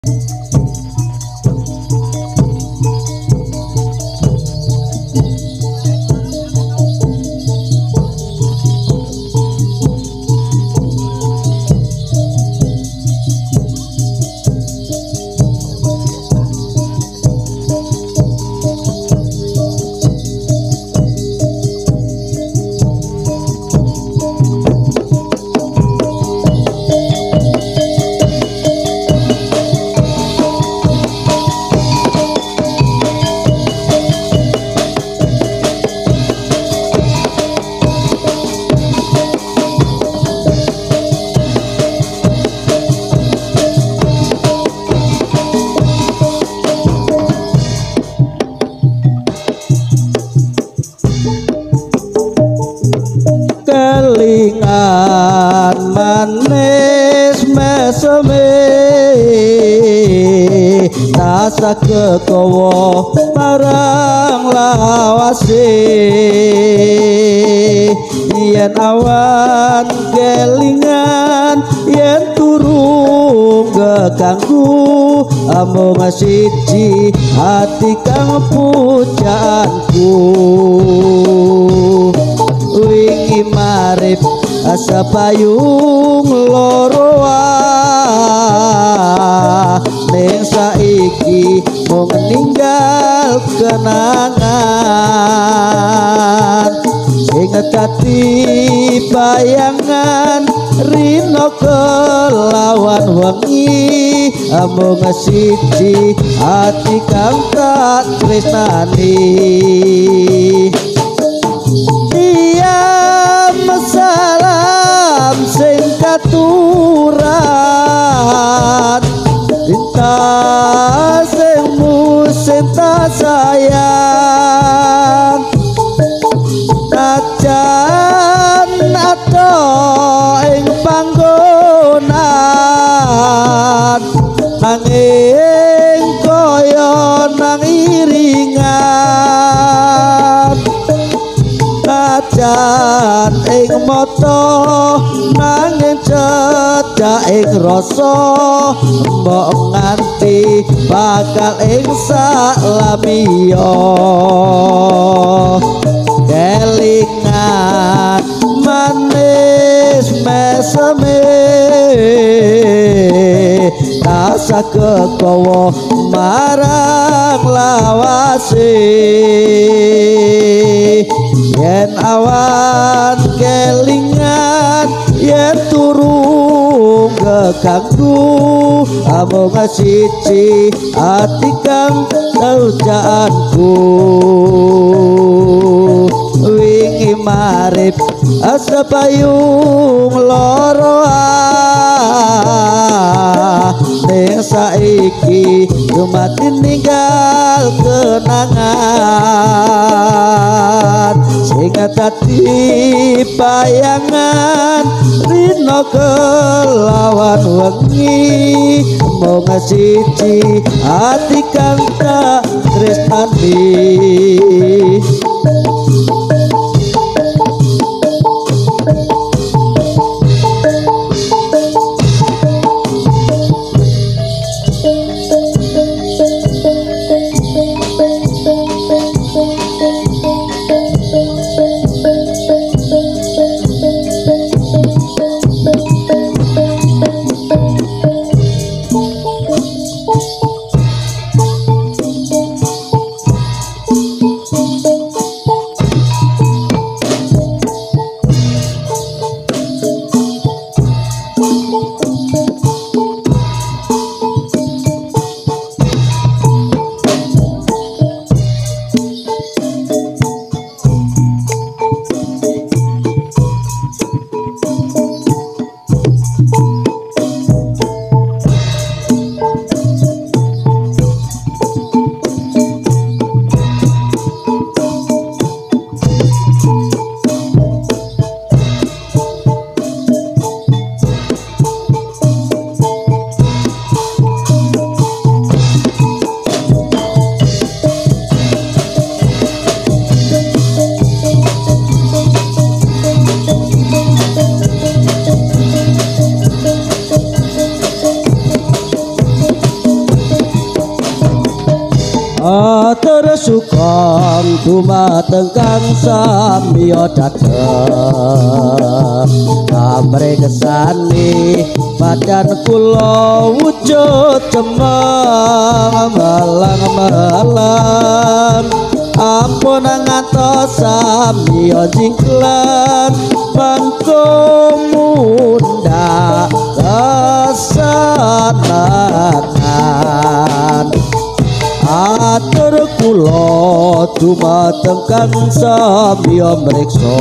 kelingan manis meseme rasa kekowo marang lawase yen awan kelingan yen turu kekangku amung siji hati kang pujaanku wingi marip asa payung loro ning saiki mung ninggal kenangan sing dadi bayangan rino kelawan wengi amung siji ati kang tak tresnani salam sing katuran cinta sing musinta sayang najan ado ing panggonan nanging kaya nang iringan najan ing mata nanging cedak ing rasa mbok nganti bakal ing salamiya kelingan manis meseme rasa kekowo marang lawase yen awan kelingan yen turu kekangku amung siji ati kang kaujaanku wingi marip asa payung loro ning saiki dumati ninggal kenangan sing dadi bayangan rino kelawan wengi mung siji ati kang tak tresnani atur sukong dumateng kang samya dateng amre kesani padan kula wujud cemeng malang-malang ampun ngantos samya jingklan mangko mundhak kesenengan atur kula dumateng kang samya mriksa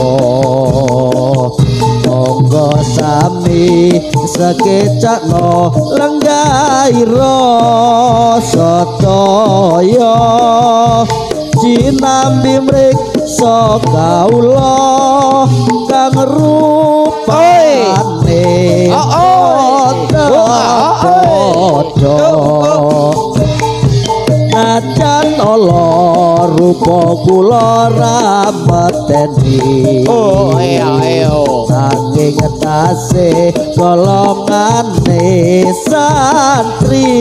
monggo sami sekecakno lenggaira sedaya jinambi mriksa kawula kang rupane padha najan ala rupa kula rameteni saking tasih golongane santri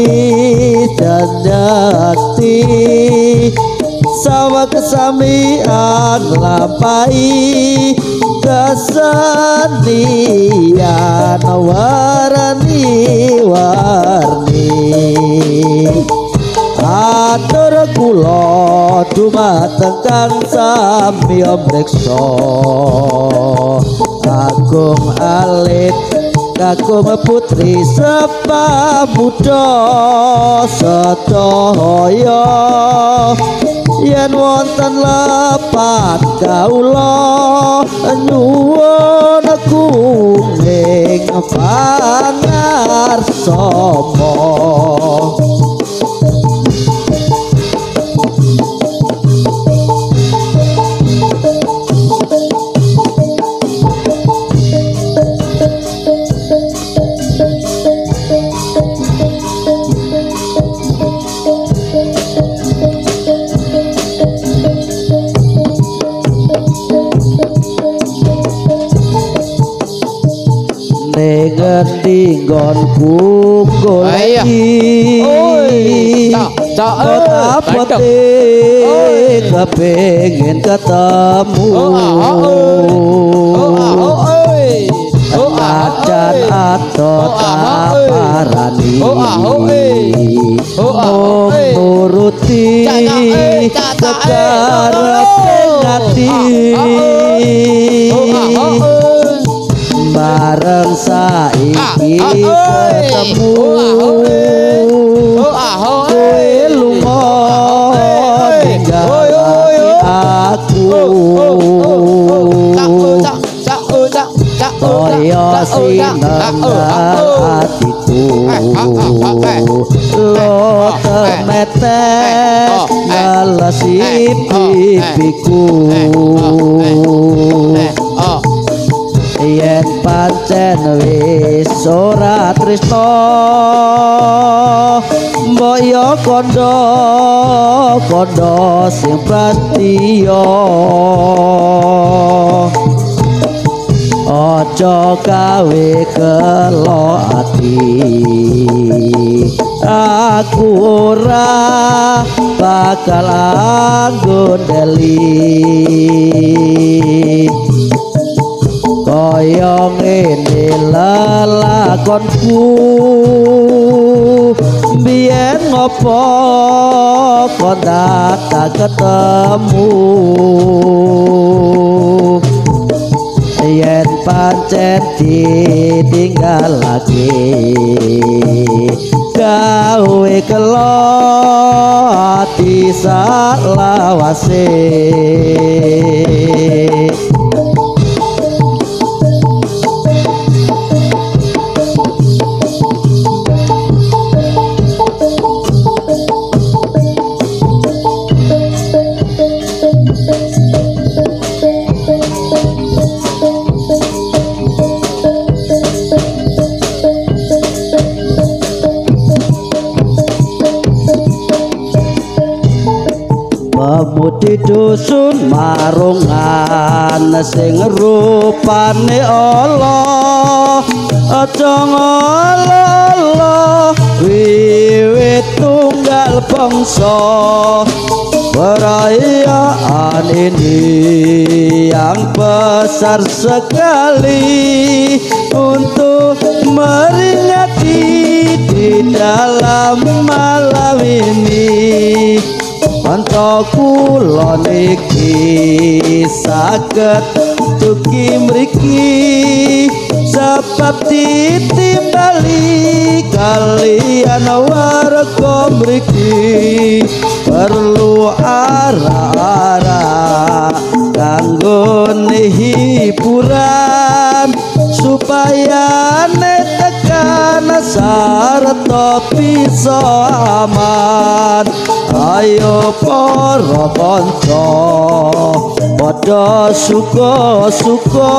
janjati sawa kesamian lampahi kesenian warni-warni atur kula dumateng kang samya mriksa agung alit kakung putri sepamuda sedaya yen wonten lepat kawula nyuwun kuning pangarsama ngendi nggonku goleki kepengin ketemu najan atot aparani nuruti sekarepe ngati bareng saiki ketemu kowe lunga ninggalake aku kaya sinengan hatiku lo temetes ngelesi pipiku yen pancen wis ora tresna mbok yo kandha sing prastiya aja gawe kelo ati aku ora bakal anggondeli kaya ngene lelakonku biyen ngopo kok tak ketemu yen pancen ditinggal lagi gawe kelo ati salawase Pemudi dusun marungan sing rupane Allah aja ngololo wiwit tunggal bangsa perayaan ini yang besar sekali untuk meringati di dalam malam ini. Kanca kula niki saged dugi mriki sebab ditimbali kalian warga mriki perlu arah-arah kanggo hiburan supaya tekan sarta bisa aman. Ayo para kanca padha suka-suka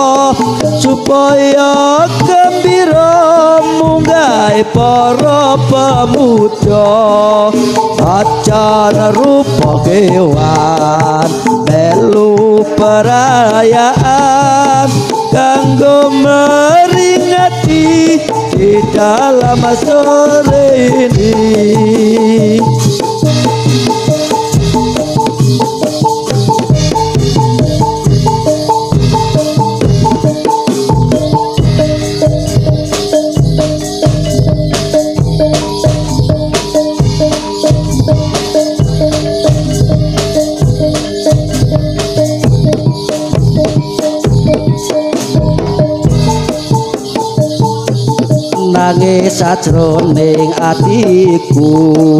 supaya gembira munggah para pemuda acara rupa kewan melu perayaan kanggo meringati di dalam sore ini. Nangis sajroning atiku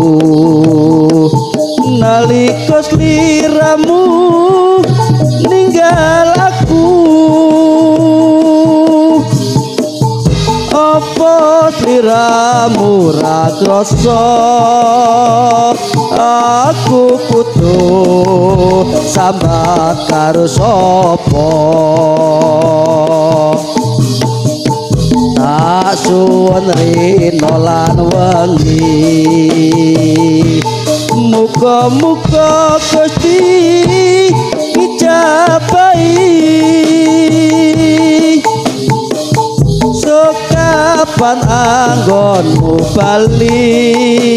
nalika sliramu ninggal aku. Apa sliramu ra krasa aku putuh sambat karo sapa? Tak suwun rino lan wengi muga-muga Gusti ijabahi sokapan anggonmu bali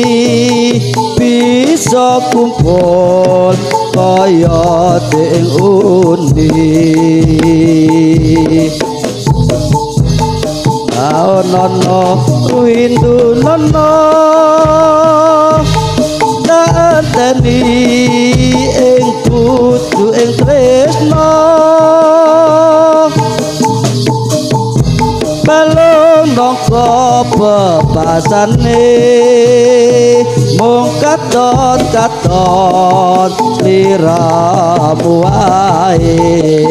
bisa kumpul kaya ding undi. Nono windu nono dateni ing putu ing tresno balung nangka bebasane mung katon-katon sliramu wae.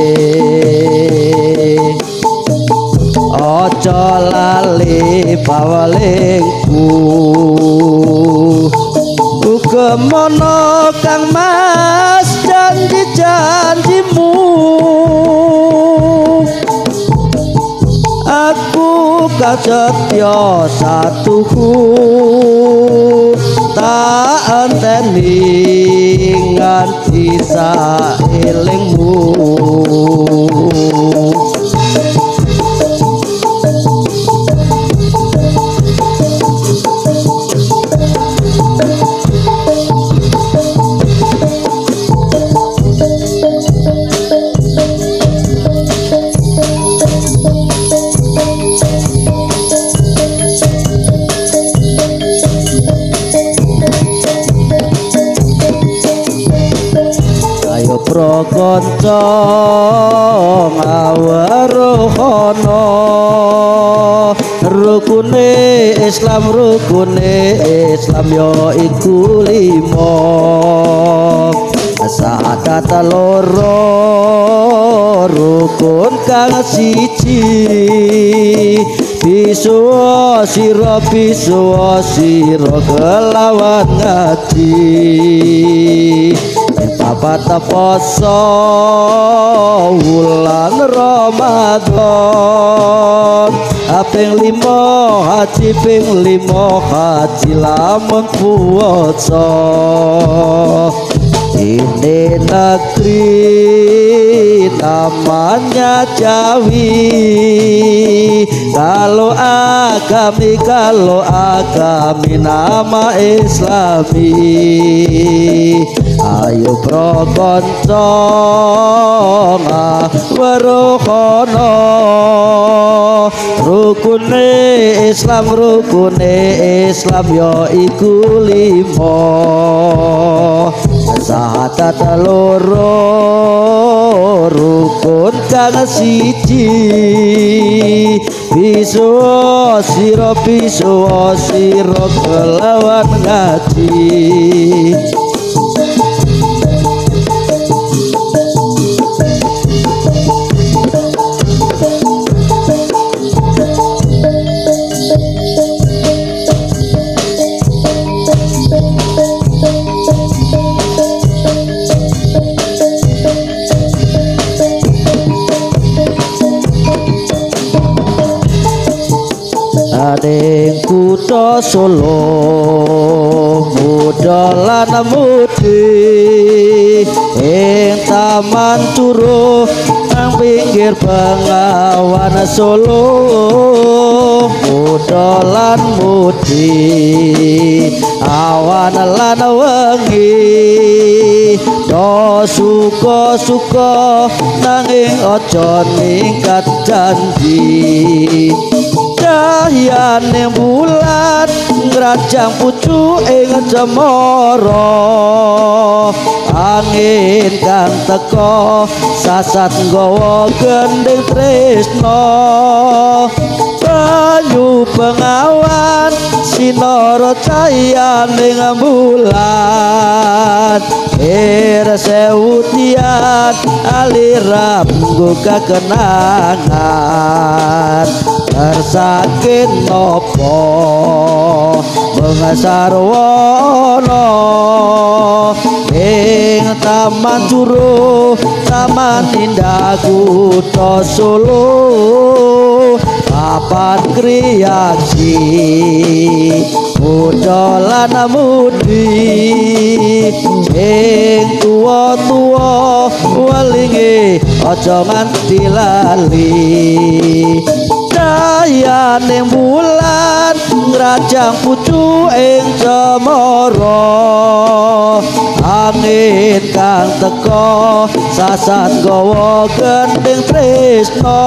Aja lali bawalingku uga mono kang mas janji-janjimu aku kasetya satuku tak enteni nganti saelingmu. Kanca ngawarohana rukune Islam ya iku 5 syahadat loro rukun kang siji bisuwa sira kelawan ngaji papat poso wulan Ramadan aping 5 haji ping 5 haji lamun puasa ini negeri namanya Jawi. Kalau agami nama Islami. Ayo prokonco werukono rukune Islam ya iku 5 syahadat loro rukun kang siji biso sira kelawan ngaji. Ning kutha Solo muda lan mudi ing taman Turuh nang pinggir Bengawan Solo muda lan mudi awan lan wengi do suka-suka nanging aja ningkat janji. Cahyane bulan ngrajang pucuk ing cemara angin kang teka sasat nggawa gending tresna banyu bengawan sinara cahyane bulan sewutian alirap nggo kenangan tersakit nopo mengasarwana ing taman Turuh taman indah kutha Solo papan kriaksi muda lan mudi ing tuwa-tuwa welinge aja nganti lali. Cahayane bulan ngrajang pucuk ing cemara angin kang teka sasat nggawa gending tresna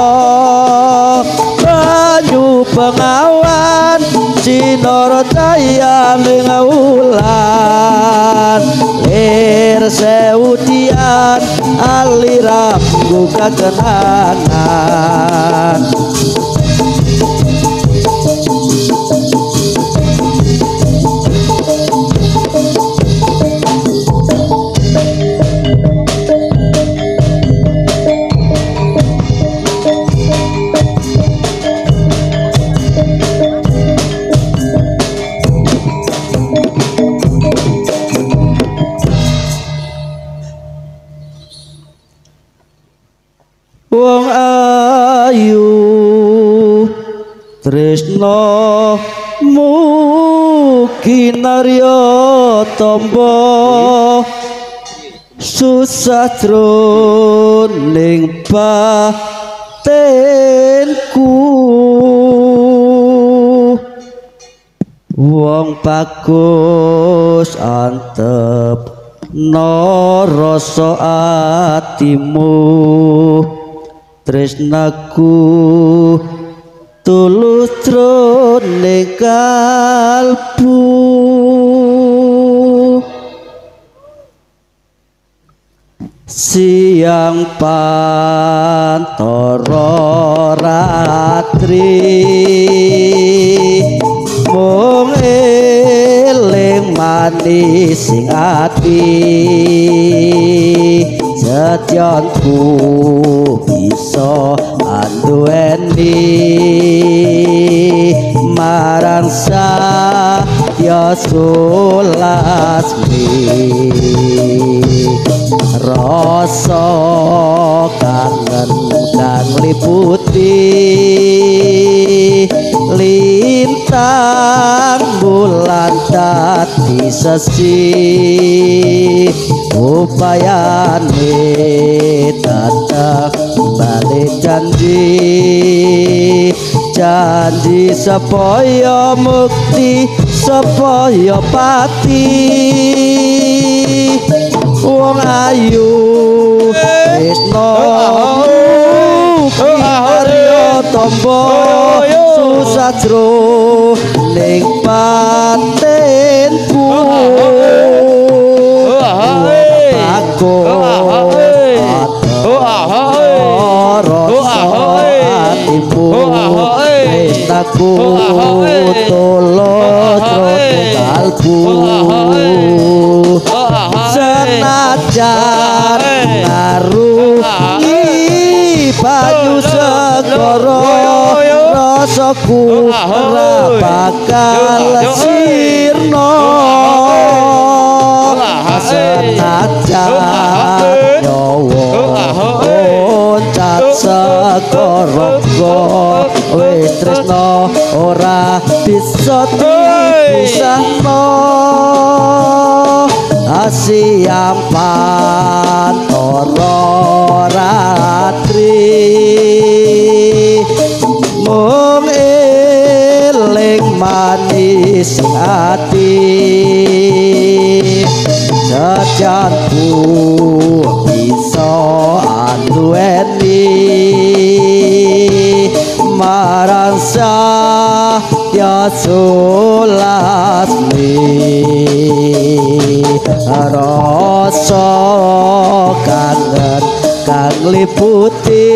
banyu bengawan sinara cahayane wulan lir sewutian alirap nggo kenangan. Wong ayu tresna mugi narya tamba susah jroning batinku wong bagus antep rasa atimu tresnaku tulus jroning kalbu siang pantara ratri mung eling manis sing ati setyanku bisa anduweni marang Satya Sulasmi rasa kangen kang liputi lintang bulan dadi sesi upayane datang balik janji supaya mukti supaya pati wong ayu Krishna Arya tombo susatro ning patenku aku atimu aku tulus kalbu senajan ngarungi banyu segara rasaku ora bakal sirna senajan nyawa oncat segara wis tresna ora bisa dipisahno asiam pantoro ratri mung eling manis ati sejanku bisa anduweni marang Satya Sulasmi rasa kangen kang liputi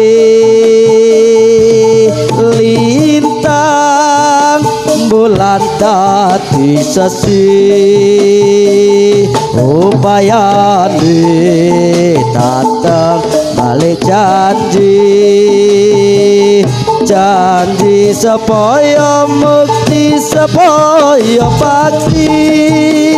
lintang bulan dadi sesi upayane datang balik janji supaya mukti supaya pasti